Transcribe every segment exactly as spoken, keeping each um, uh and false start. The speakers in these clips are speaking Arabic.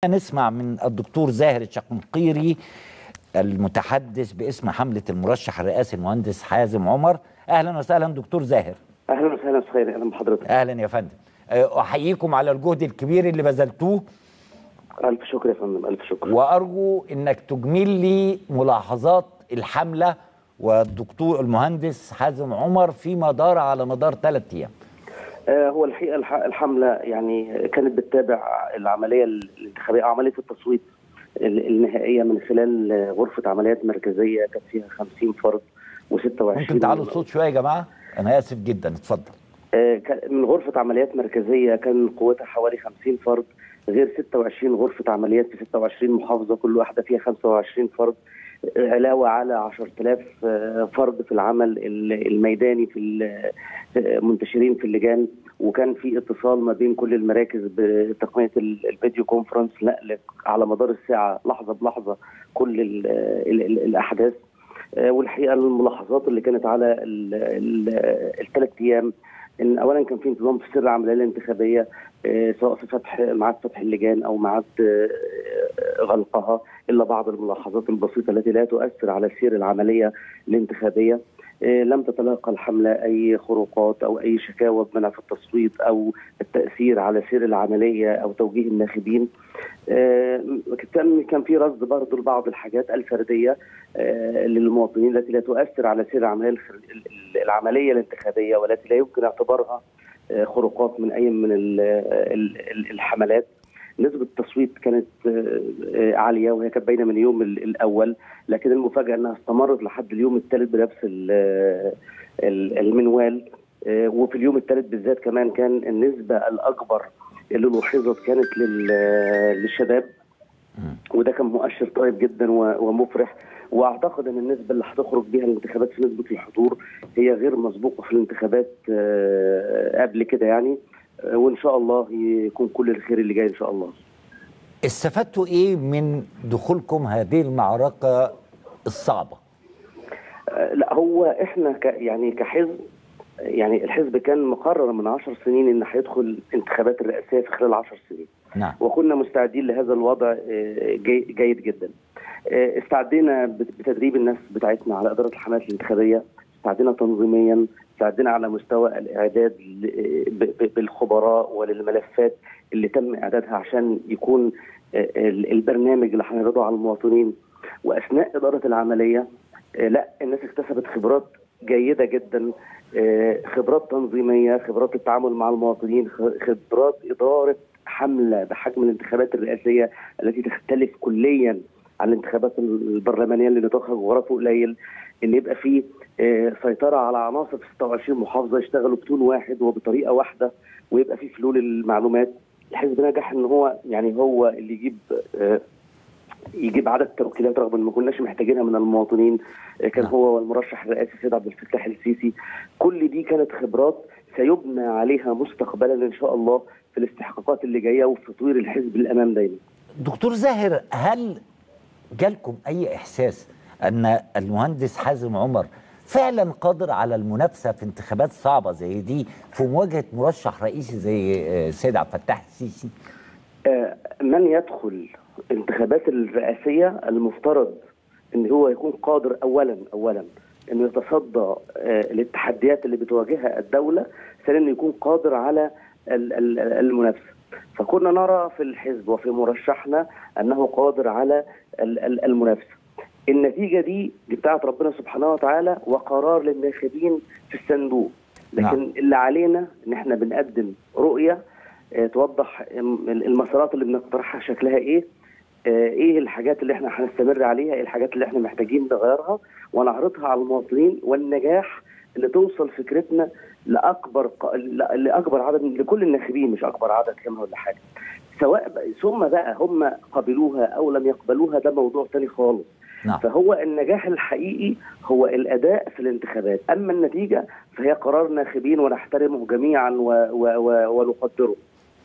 نسمع من الدكتور زاهر الشقنقيري المتحدث باسم حملة المرشح الرئاسي المهندس حازم عمر. أهلا وسهلا دكتور زاهر. أهلا وسهلا خير. أهلا بحضرتك. أهلا يا فندم، أحييكم على الجهد الكبير اللي بذلتوه. ألف شكر يا فندم، ألف شكر. وأرجو إنك تجمل لي ملاحظات الحملة والدكتور المهندس حازم عمر فيما دار على مدار ثلاث أيام. آه هو الحقيقة الحملة يعني كانت بتتابع العملية الانتخابية، عملية التصويت النهائية من خلال غرفة عمليات مركزية كانت فيها خمسين فرد وستة وعشرين. ممكن تعالوا الصوت شوية يا جماعة؟ أنا آسف جدا، اتفضل. آه من غرفة عمليات مركزية كان قوتها حوالي خمسين فرد، غير ستة وعشرين غرفة عمليات في ستة وعشرين محافظة كل واحدة فيها خمسة وعشرين فرد، علاوة على عشرة آلاف فرد في العمل الميداني في منتشرين في اللجان. وكان في اتصال ما بين كل المراكز بتقنية الفيديو كونفرنس، نقل على مدار الساعة لحظة بلحظة كل ال ال ال الأحداث. والحقيقة الملاحظات اللي كانت على الثلاث أيام إن أولا كان في انتظام في سر العملية الانتخابية، سواء في فتح ميعاد فتح اللجان أو ميعاد غلقها، إلا بعض الملاحظات البسيطة التي لا تؤثر على سير العملية الانتخابية. لم تتلقى الحملة أي خروقات أو أي شكاوى بمنع في التصويت أو التأثير على سير العملية أو توجيه الناخبين. كان كان في رصد برضه لبعض الحاجات الفردية للمواطنين التي لا تؤثر على سير العملية العملية الانتخابية والتي لا يمكن اعتبارها خروقات من أي من الحملات. نسبة التصويت كانت عالية وهي كانت باينة من اليوم الأول، لكن المفاجأة أنها استمرت لحد اليوم الثالث بنفس المنوال. وفي اليوم الثالث بالذات كمان كان النسبة الأكبر اللي لاحظت كانت للشباب، وده كان مؤشر طيب جدا ومفرح. واعتقد ان النسبه اللي هتخرج بها الانتخابات في نسبه الحضور هي غير مسبوقه في الانتخابات قبل كده يعني، وان شاء الله يكون كل الخير اللي جاي ان شاء الله. استفدتوا ايه من دخولكم هذه المعركه الصعبه؟ لا هو احنا ك يعني كحزب، يعني الحزب كان مقرر من عشر سنين ان هيدخل انتخابات الرئاسيه في خلال عشر سنين. نعم. وكنا مستعدين لهذا الوضع جي جيد جدا. استعدينا بتدريب الناس بتاعتنا على اداره الحملات الانتخابيه، استعدينا تنظيميا، استعدينا على مستوى الاعداد بالخبراء وللملفات اللي تم اعدادها عشان يكون البرنامج اللي هنعرضه على المواطنين. واثناء اداره العمليه لا الناس اكتسبت خبرات جيده جدا، خبرات تنظيميه، خبرات التعامل مع المواطنين، خبرات اداره حمله بحجم الانتخابات الرئاسيه التي تختلف كليا عن الانتخابات البرلمانيه اللي نطاقها جغرافي قليل. ان يبقى في سيطره على عناصر في ستة وعشرين محافظه يشتغلوا بتون واحد وبطريقه واحده، ويبقى في فلول المعلومات. الحزب نجح ان هو يعني هو اللي يجيب يجيب عدد توكيلات رغم ان ما كناش محتاجينها من المواطنين. كان هو والمرشح الرئاسي السيد عبد الفتاح السيسي. كل دي كانت خبرات سيبنى عليها مستقبلا ان شاء الله في الاستحقاقات اللي جايه وفي تطوير الحزب للامام دايما. دكتور زاهر، هل جالكم اي احساس ان المهندس حازم عمر فعلا قادر على المنافسه في انتخابات صعبه زي دي في مواجهه مرشح رئيسي زي السيد عبد الفتاح السيسي؟ آه من يدخل الانتخابات الرئاسيه المفترض ان هو يكون قادر اولا اولا انه يتصدى آه للتحديات اللي بتواجهها الدوله، ثانيا يكون قادر على المنافسه. فكنا نرى في الحزب وفي مرشحنا انه قادر على المنافسه. النتيجه دي بتاعت ربنا سبحانه وتعالى وقرار للناخبين في الصندوق، لكن نعم. اللي علينا ان احنا بنقدم رؤيه اه توضح المسارات اللي بنقترحها شكلها ايه، اه ايه الحاجات اللي احنا هنستمر عليها، ايه الحاجات اللي احنا محتاجين نغيرها ونعرضها على المواطنين، والنجاح اللي توصل فكرتنا لاكبر لاكبر عدد لكل الناخبين، مش اكبر عدد كمان ولا حاجه. سواء ثم بقى هم قبلوها او لم يقبلوها ده موضوع ثاني خالص. نعم. فهو النجاح الحقيقي هو الاداء في الانتخابات، اما النتيجه فهي قرار ناخبين ونحترمه جميعا و و و ونقدره.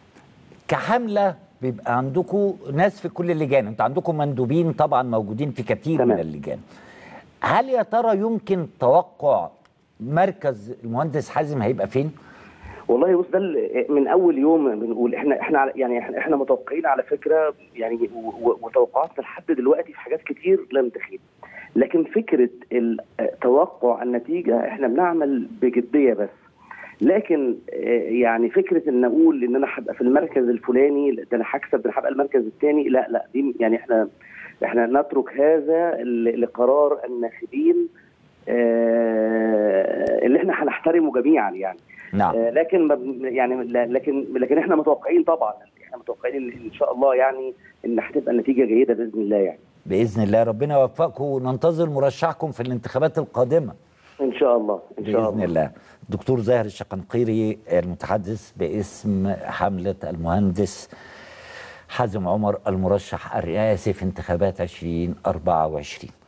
كحمله بيبقى عندكم ناس في كل اللجان، انتوا عندكم مندوبين طبعا موجودين في كثير تمام. من اللجان. هل يا ترى يمكن توقع مركز المهندس حازم هيبقى فين؟ والله بص، ده ال- من اول يوم بنقول احنا احنا على- يعني احنا احنا متوقعين على فكره، يعني و- و- وتوقعاتنا لحد دلوقتي في حاجات كتير لم تخيب. لكن فكره ال- توقع النتيجه احنا بنعمل بجديه بس. لكن آه، يعني فكره ان اقول ان انا هبقى في المركز الفلاني، ده انا هكسب، ده انا هبقى المركز الثاني، لا لا، دي يعني احنا احنا نترك هذا ل- لقرار الناخبين، آه، اللي احنا هنحترمه جميعا يعني. نعم. آه، لكن ما ب- يعني لا- لكن لكن احنا متوقعين طبعا، احنا متوقعين ان ان شاء الله يعني ان هتبقى النتيجه جيده باذن الله يعني. باذن الله ربنا يوفقكم، وننتظر مرشحكم في الانتخابات القادمه ان شاء الله ان شاء باذن الله. الله. دكتور زاهر الشقنقيري المتحدث باسم حمله المهندس حازم عمر المرشح الرئاسي في انتخابات ألفين وأربعة وعشرين.